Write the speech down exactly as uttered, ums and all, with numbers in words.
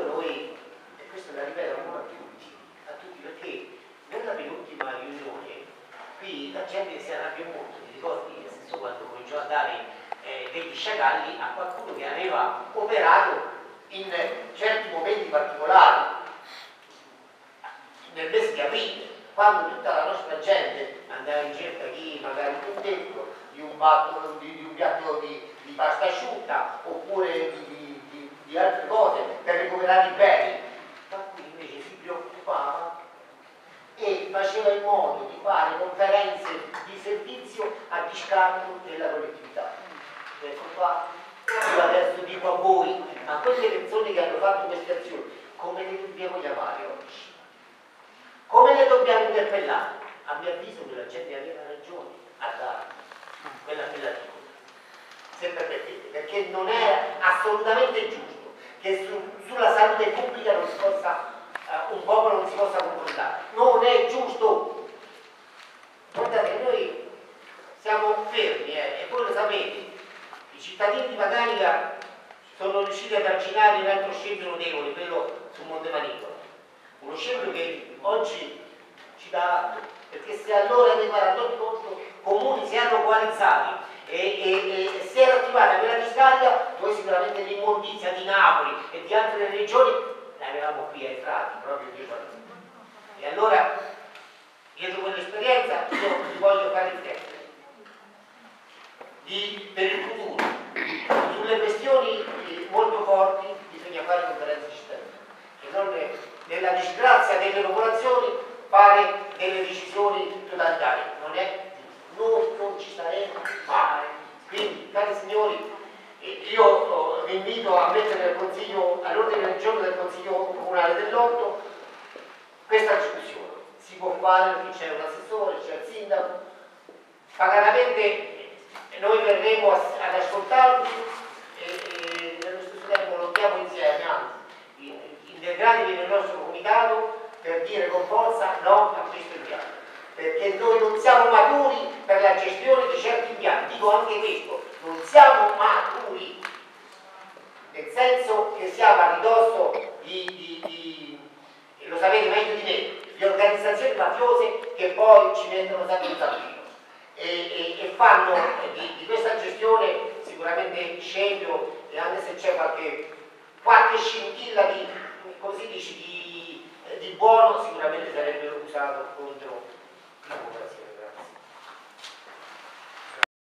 quando noi, e questo la ripeto ancora a tutti, a tutti perché nella penultima riunione qui la gente si arrabbia molto, mi ricordi nel senso quando cominciò a dare eh, degli sciacalli a qualcuno che aveva operato in certi momenti particolari, nel mese di aprile, quando tutta la nostra gente andava in cerca di magari un tetto, di un, patto, di, di un piatto di, di pasta asciutta oppure di, di, di, di altre cose per recuperare i beni, qualcuno invece si preoccupava e faceva in modo di fare conferenze di servizio a discapito della collettività. Ecco qua, io adesso dico a voi, ma quelle persone che hanno fatto queste azioni, come le dobbiamo chiamare oggi? Come le dobbiamo interpellare? A mio avviso che la gente aveva ragione a dare quella appellativa, se permettete, perché non è assolutamente giusto che su, sulla salute pubblica non si possa, uh, un popolo non si possa confrontare. Non è giusto. Guardate, noi siamo fermi, eh, e voi lo sapete, i cittadini di Maganica sono riusciti ad arginare un altro scempio notevole, quello su Monte Manicolo. Uno scempio che oggi ci dà atto, perché se allora nei quarantotto comuni si erano coalizzati e, e, e si era attivata quella discarica, noi sicuramente l'immondizia di Napoli e di altre regioni l'avevamo qui ai frati, proprio dietro a noi. E allora, dietro quell'esperienza, io vi voglio fare riflettere di, per il futuro. Sulle questioni molto forti bisogna fare conferenze cittadine, e non nella disgrazia delle popolazioni fare delle decisioni totalitarie. Non è giusto, noi non ci saremo mai. Quindi, cari signori, io vi invito a mettere all'ordine del giorno del Consiglio Comunale dell'Orto questa discussione. Si può fare perché c'è un assessore, c'è il sindaco, pacatamente noi verremo ad ascoltarvi e, e nello stesso tempo lottiamo insieme, anzi, integratevi nel nostro comunicato per dire con forza no a questo impianto, perché noi non siamo maturi per la gestione di certi impianti. Dico anche questo, non siamo maturi, nel senso che siamo a ridosso di, di, di lo sapete meglio di me, di organizzazioni mafiose che poi ci mettono sempre un tappino e, e, e fanno di, di questa gestione sicuramente scempio, e anche se c'è qualche, qualche scintilla di, come si dice, di, di buono, sicuramente sarebbe usato contro